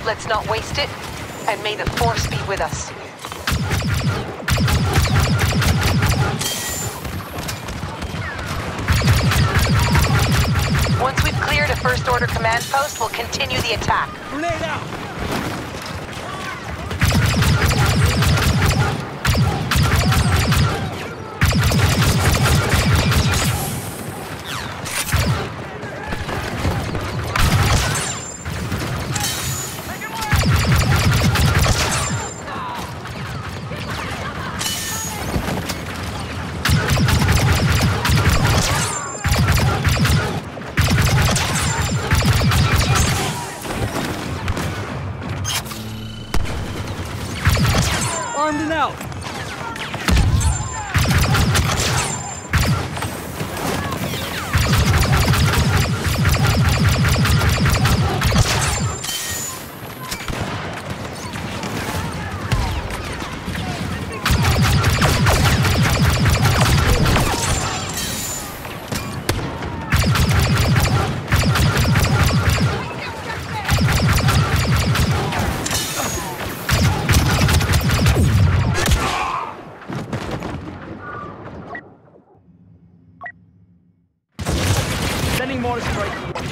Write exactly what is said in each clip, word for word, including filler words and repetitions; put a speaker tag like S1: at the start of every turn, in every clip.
S1: Let's not waste it, and may the Force be with us. Once we've cleared a First Order command post, we'll continue the attack.
S2: Grenade out! Armed and out! Sending mortar strike.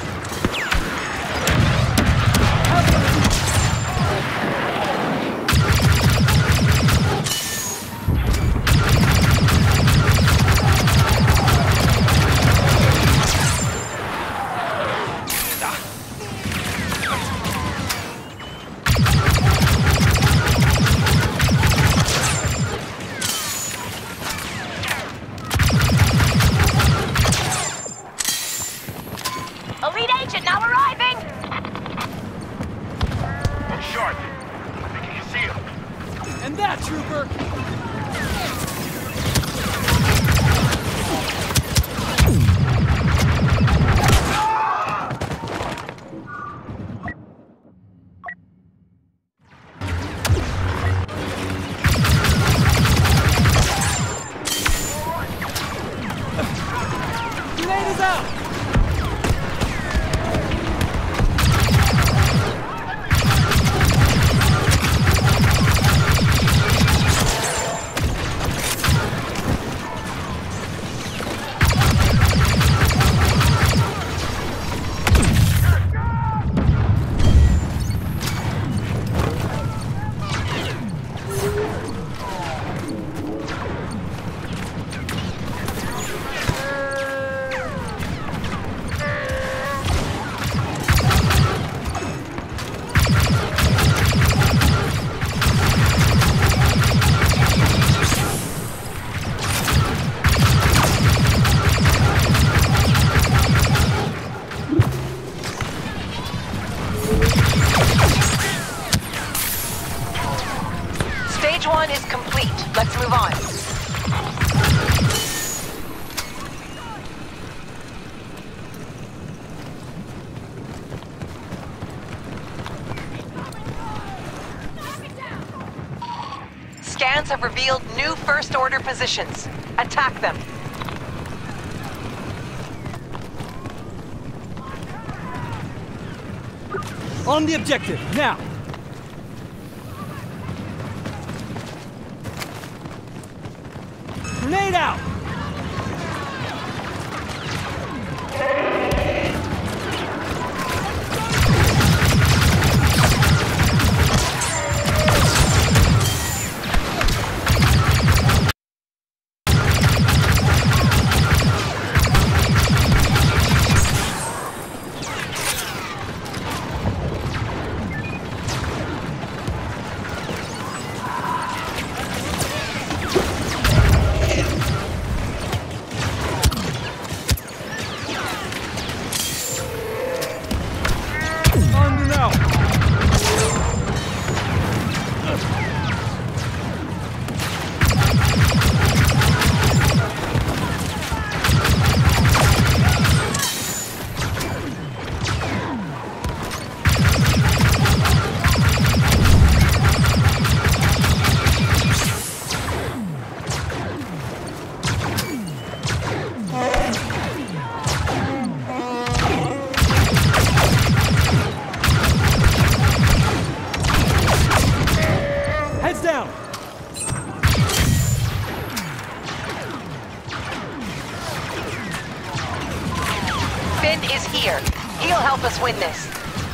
S1: Elite agent now arriving!
S3: I'm short. I think you can see him.
S2: And that, trooper! Grenade is out!
S1: Stage one is complete. Let's move on. Scans have revealed new First Order positions. Attack them.
S2: On the objective, now! Grenade out!
S1: win this.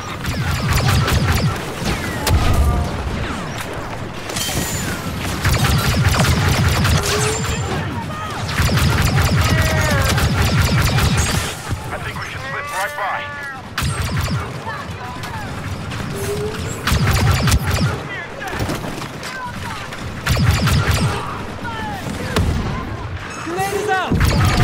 S3: I think we can slip right by.
S2: Grenade is out!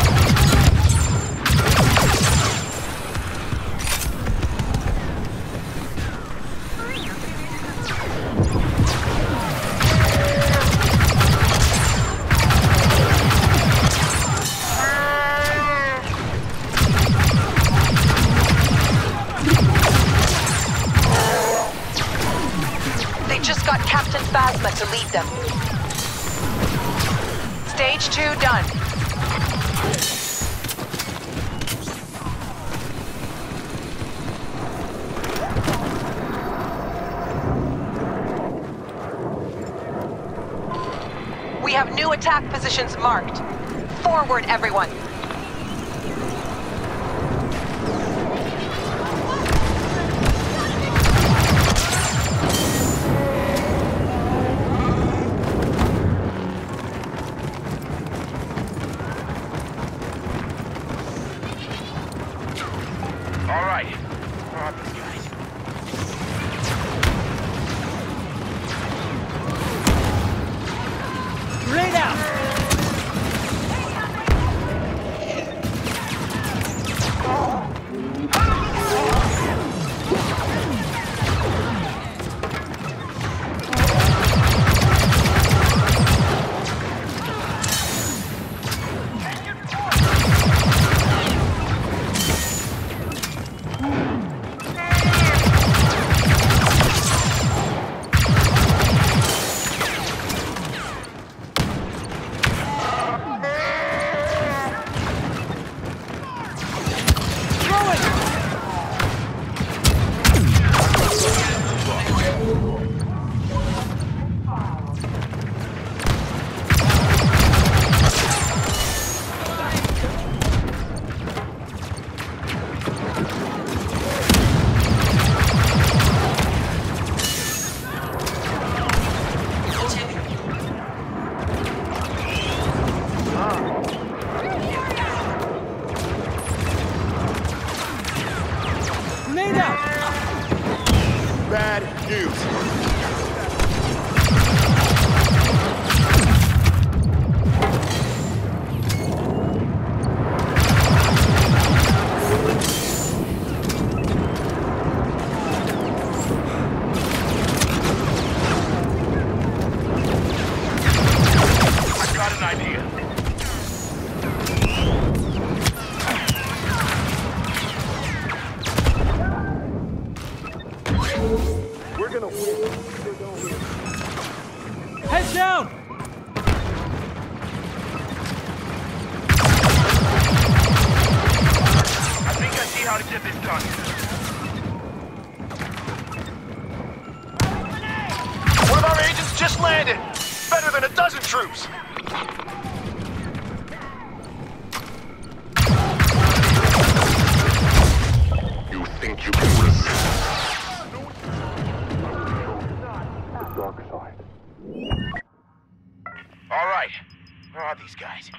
S1: They just got Captain Phasma to lead them. Stage two done. We have new attack positions marked. Forward, everyone.
S3: All right. Where are these guys?
S2: Grenade out! Grenade out!
S4: Bad news.
S3: I've got an idea.
S4: We're gonna win.
S2: Heads down!
S3: I think I see how to get this done.
S4: One of our agents just landed. Better than a dozen troops.
S3: You think you can resist?
S4: Dark side.
S3: All right. Where are these guys?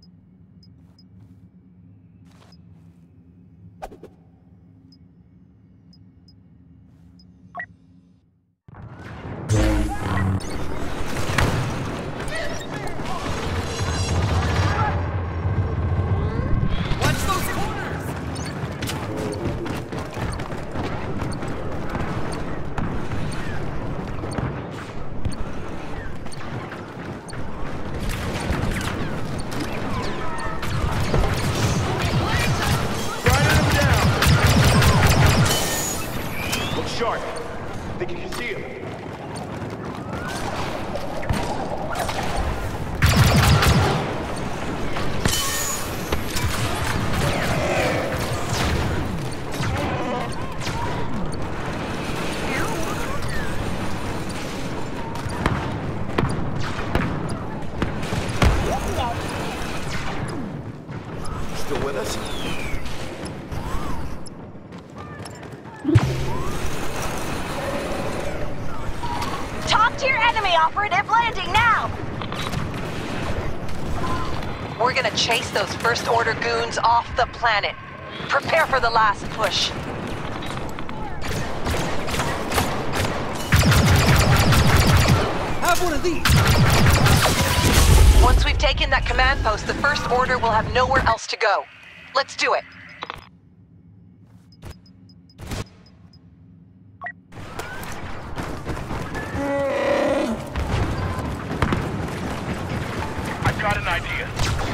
S2: Watch those corners!
S4: Sharp. Think you can see him? Still with us?
S5: Enemy operative landing now!
S1: We're gonna chase those First Order goons off the planet. Prepare for the last push.
S2: Have one of these.
S1: Once we've taken that command post, the First Order will have nowhere else to go. Let's do it.
S3: I've got an idea.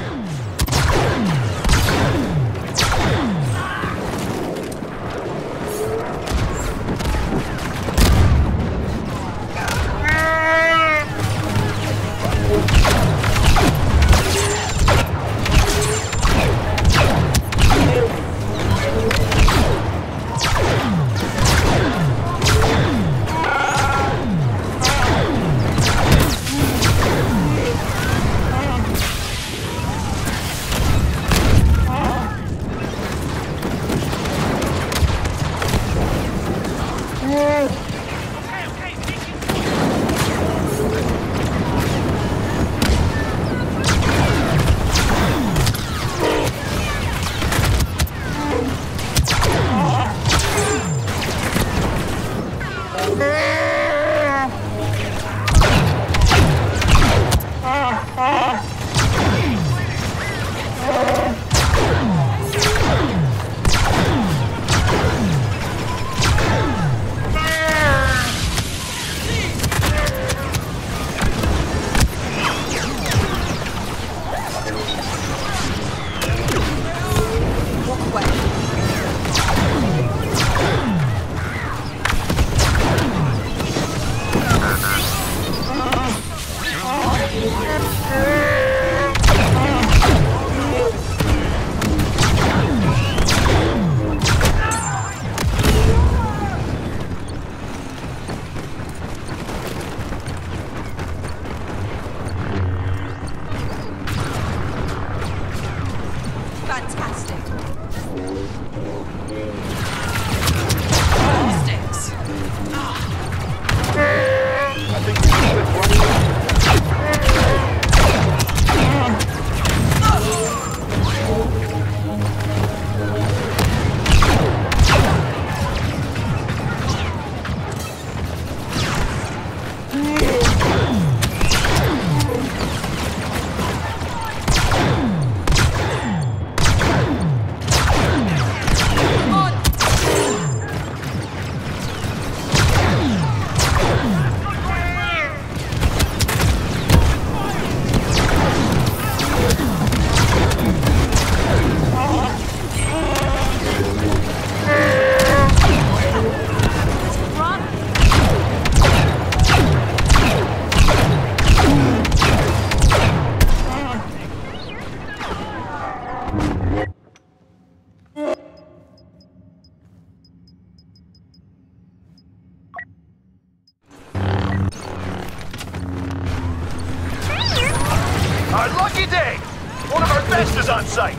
S4: Our lucky day! One of our best is on site!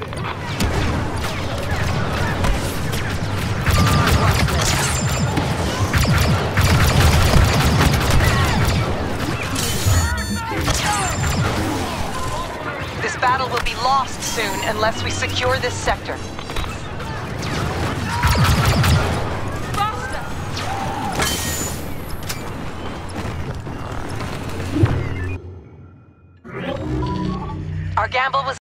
S1: This battle will be lost soon unless we secure this sector. Our gamble was